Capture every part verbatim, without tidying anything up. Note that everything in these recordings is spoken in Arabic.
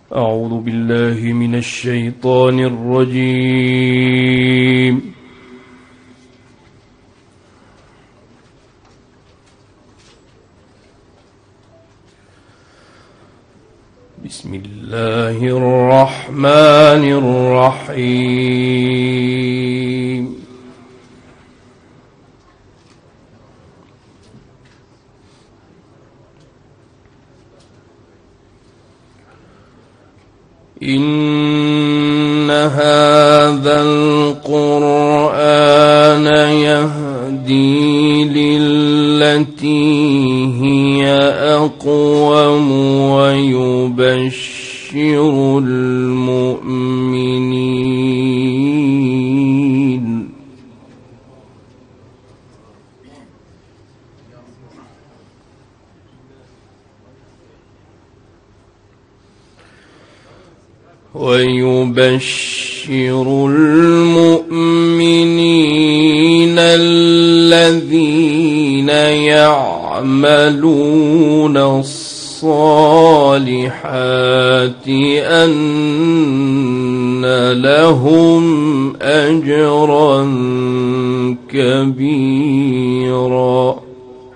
أعوذ بالله من الشيطان الرجيم. بسم الله الرحمن الرحيم. إن هذا القرآن يهدي للتي هي أقوم ويبشر المؤمنين ويبشر المؤمنين الذين يعملون الصالحات أن لهم أجرا كبيرا.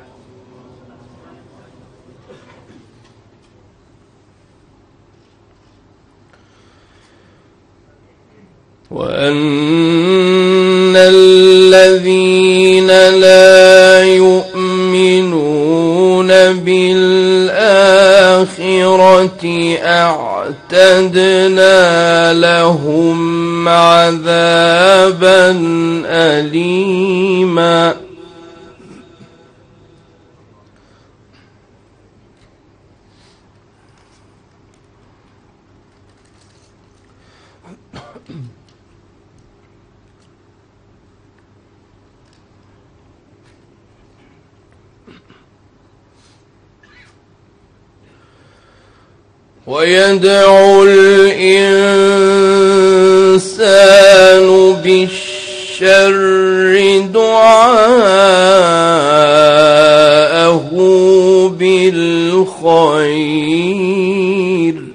وأن الذين لا يؤمنون بالآخرة أعتدنا لهم عذابا أليما. ويدعو الإنسان بالشر دعاءه بالخير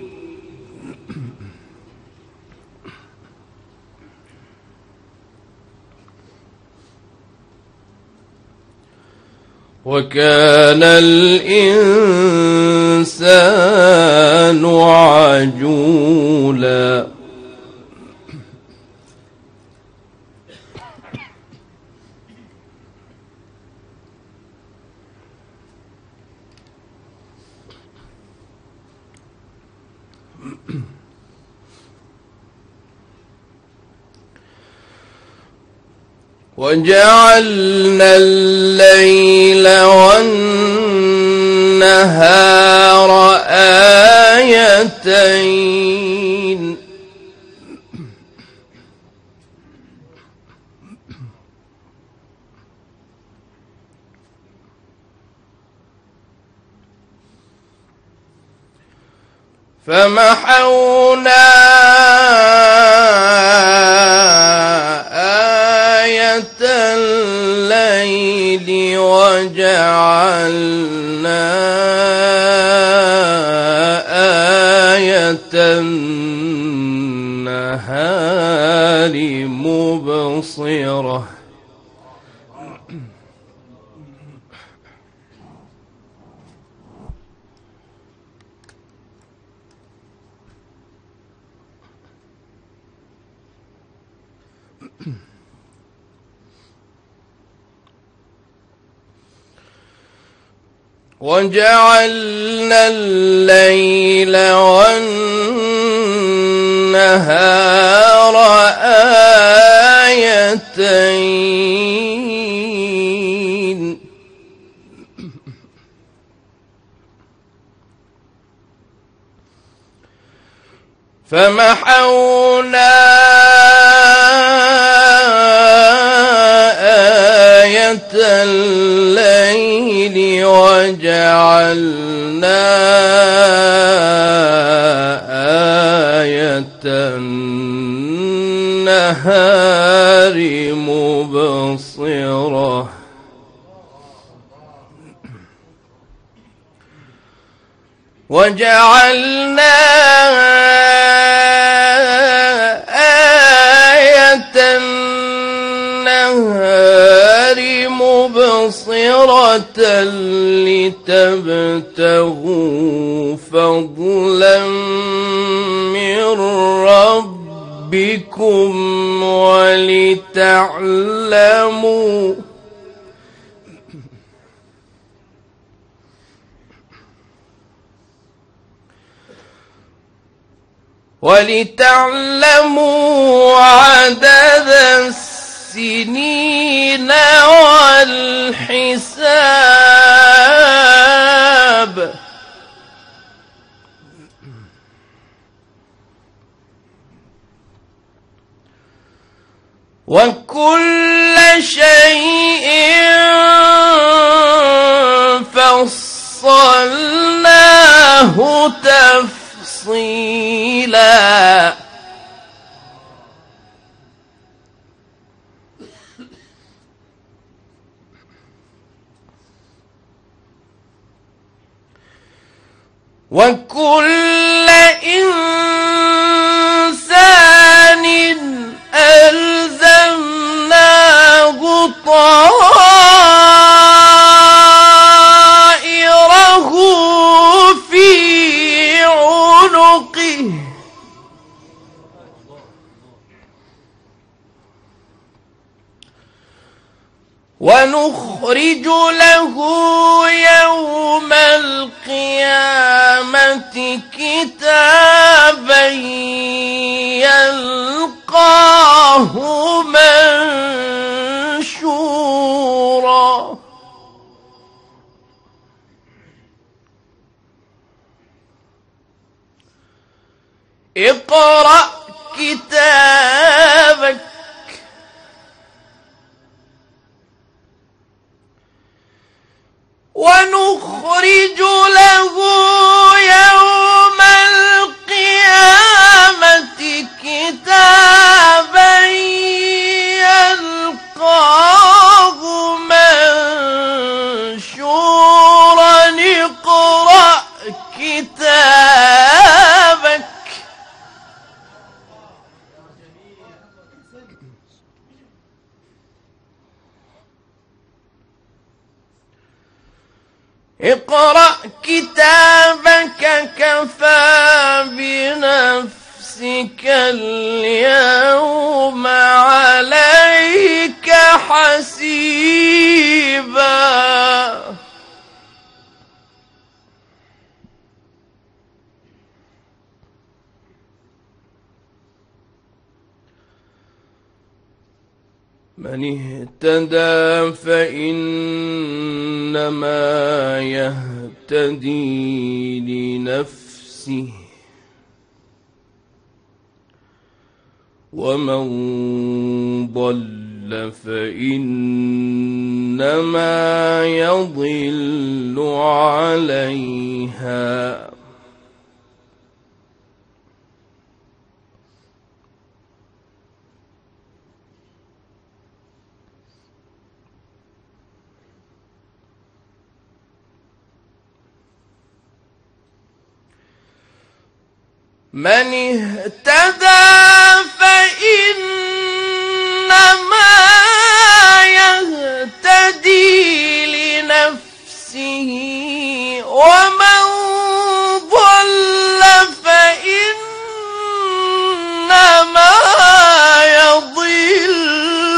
وكان الإنسان عجولا. وجعلنا الليل والنهار آيتين فمحونا الليل وجعلنا آية النهار مبصرة وجعلنا الليل والنهار آيتين فمحونا آية الليل وجعلنا آية النهار مبصرة وجعلنا آية النهار مبصرة لتبتغوا فضلا من ربكم ولتعلموا ولتعلموا عدد السنين والحساب وكل شيء فصلناه تفصيلا وكل إنسان ألزمناه طائره في عنقه ونخرج له يوم القيامة كتابا يلقاه منشورا اقرأ كتابك ونخرج له يوم القيامة كتابا يلقاه منشورا اقرأ كتابك اقرأ كتابك كفى بنفسك اليوم عليك حسيبا من اهتدى فإنما يهتدي لنفسه ومن ضل فإنما يضل عليها من اهتدى فإنما يهتدي لنفسه ومن ضل فإنما يضل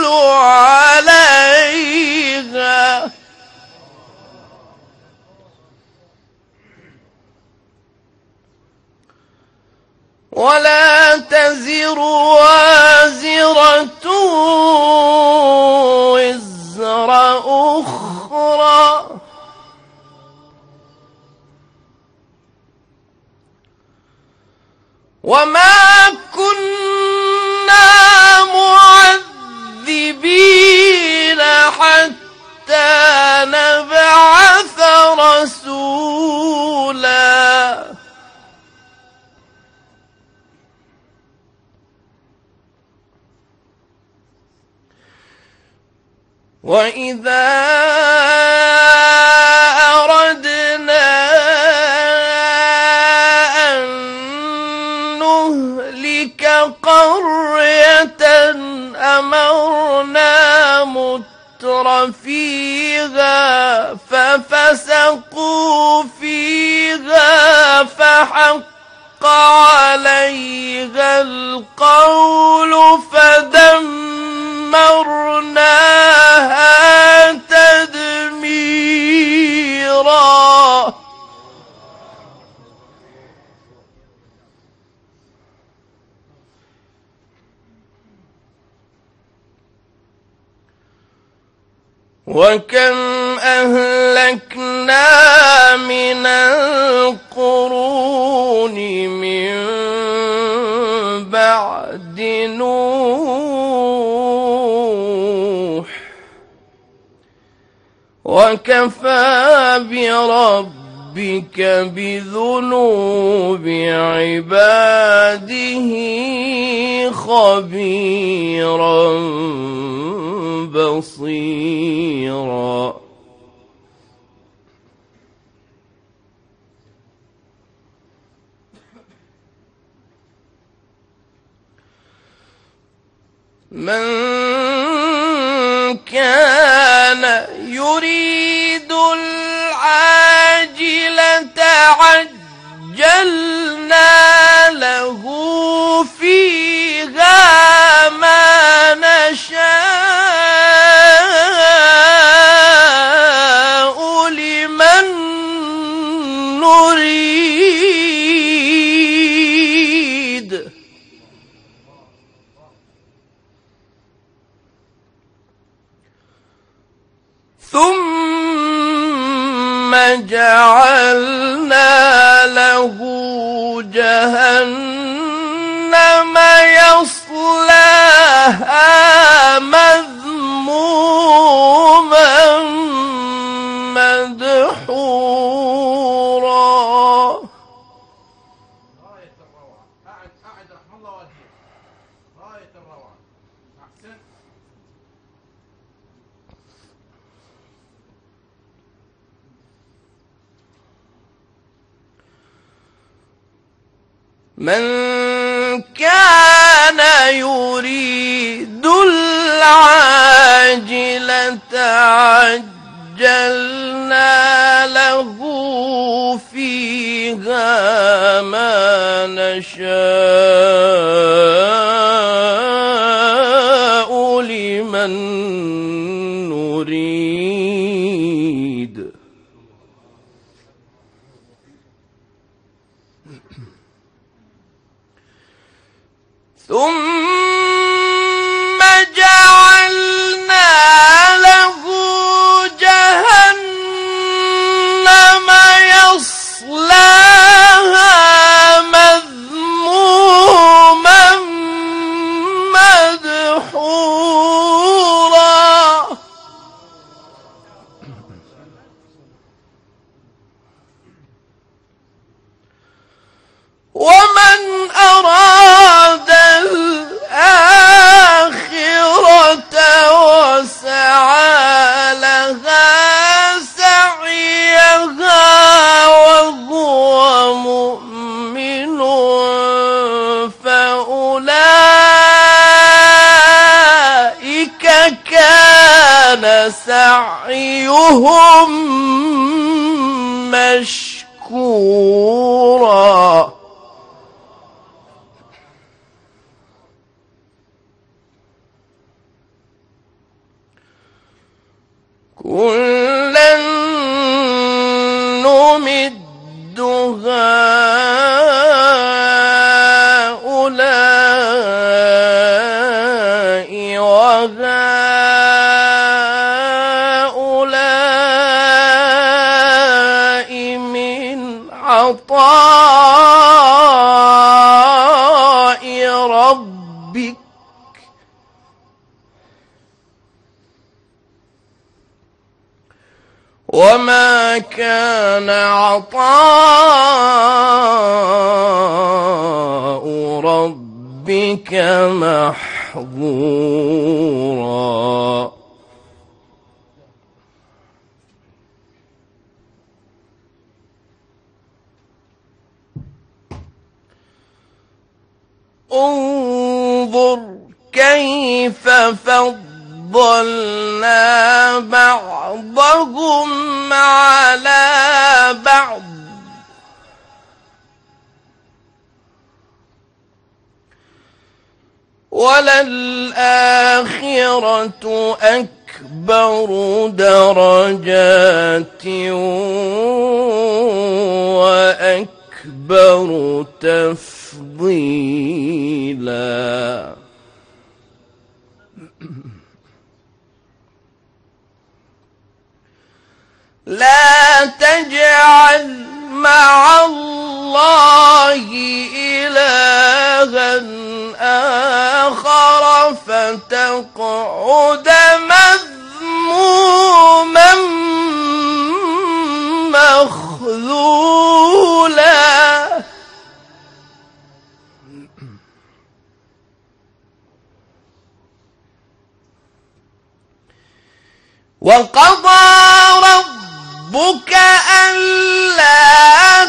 عليها ولا تزر وازرة وزر أخرى وما كنا معذبين حتى نبعث رسولا وإذا أردنا قبلك قرية أمرنا متر فيها ففسقوا فيها فحق عليها القول فدمرناها تدميرا. وكم أهلكنا من القرون من بعد نوح وكفى بربك بذنوب عباده خبيرا بصيرا. من كان يريد العاجلة عجلنا له فيها ما نشاء لمن نريد ثم جعلنا له جهنم يصلاها مذموما مدحورا. غاية الروعة. قاعد قاعد رحم الله والديك. غاية الروعة. أحسن. من كان يريد العاجلة عجلنا له فيها ما نشاء لمن نريد ثم جعلنا له جهنم يصلاها مذموما مدحورا. ومن أراد الآخرة وسعى لها سعيها وهو مؤمن فأولئك كان سعيهم مشكورا. كلا نمد هؤلاء وهؤلاء من عطاء ربك وما كان عطاء ربك محظورا. انظر كيف فضلنا بعضهم على بعض وللآخرة أكبر درجات وأكبر تفضيلا. لا تجعل مع الله إلها آخر فتقعد مذموما مخذولا. وقضى ربك ألا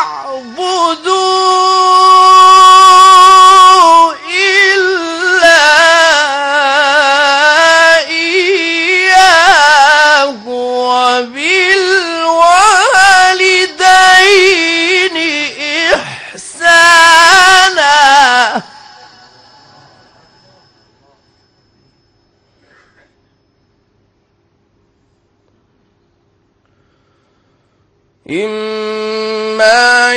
تعبدوا إلا إياه وبالوالدين إحسانا. إما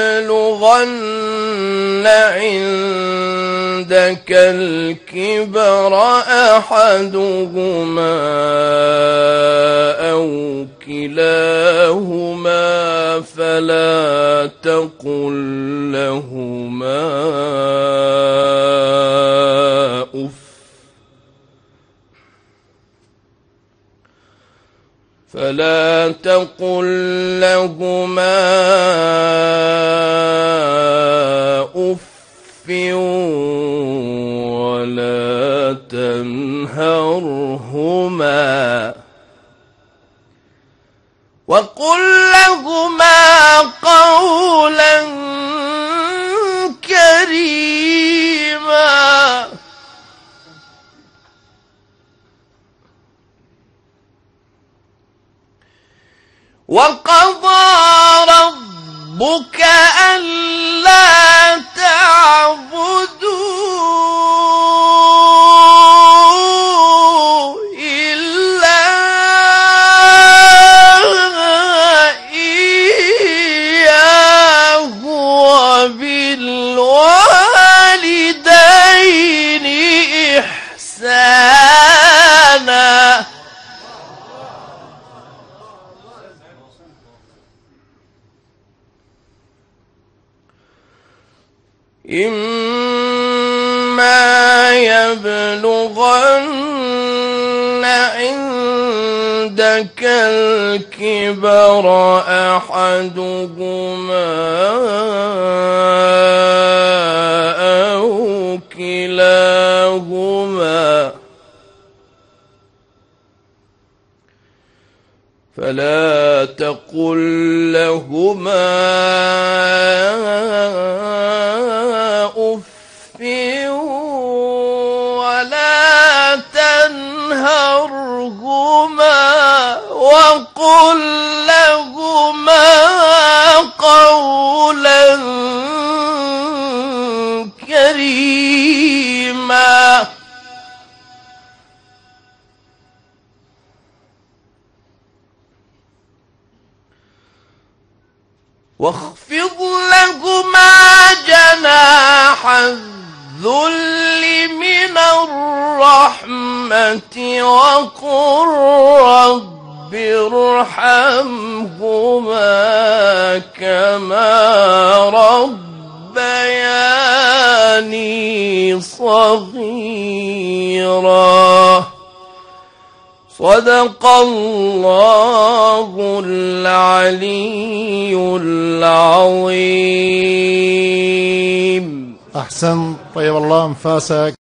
يبلغن عندك الكبر أحدهما أو كلاهما فلا تقل لهما أف فلا تقل لهما أف ولا تنهرهما وقل لهما قولا كريما. وقضى ربك ألا تعبدوا إلا إياه وبالوالدين إحسانا. إما يبلغن عندك الكبر أحدهما أو كلاهما فلا تقل لهما أف ولا تنهرهما وقل لهما قولا كريما. واخفض لهما جناح الذل من الرحمة وقل رب ارحمهما كما ربياني صغيرا. صدق الله العلي العظيم. أحسن، طيب الله أنفاسك.